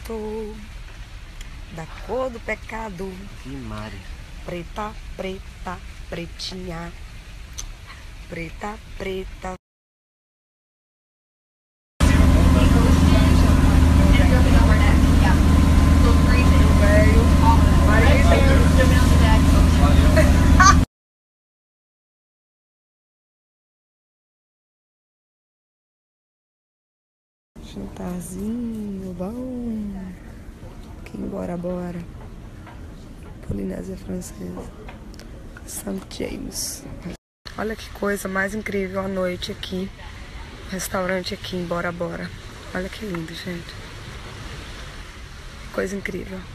sou da cor do pecado. E Mari. Preta, preta, pretinha. Preta, preta. Jantarzinho bom. Aqui em Bora Bora, Polinésia Francesa, St. James. Olha que coisa mais incrível à noite aqui. Restaurante aqui em Bora Bora. Olha que lindo, gente. Coisa incrível.